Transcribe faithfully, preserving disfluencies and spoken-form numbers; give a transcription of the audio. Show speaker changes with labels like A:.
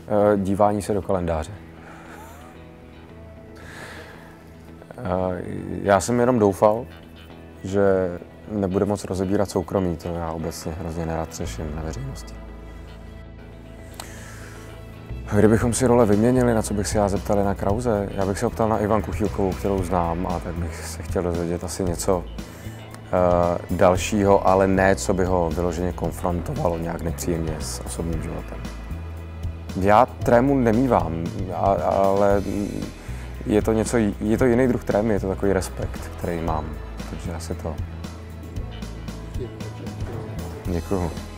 A: Dívání se do kalendáře. Já jsem jenom doufal, že nebude moc rozebírat soukromí, to já obecně hrozně nerad řeším na veřejnosti. Kdybychom si role vyměnili, na co bych se já zeptal Jana Krause, já bych se optal na Ivanku Chýlkovou, kterou znám, a tak bych se chtěl dozvědět asi něco uh, dalšího, ale ne, co by ho vyloženě konfrontovalo nějak nepříjemně s osobním životem. Já trému nemívám, a, ale je to, něco, je to jiný druh trémy, je to takový respekt, který mám, takže asi to. Děkuju.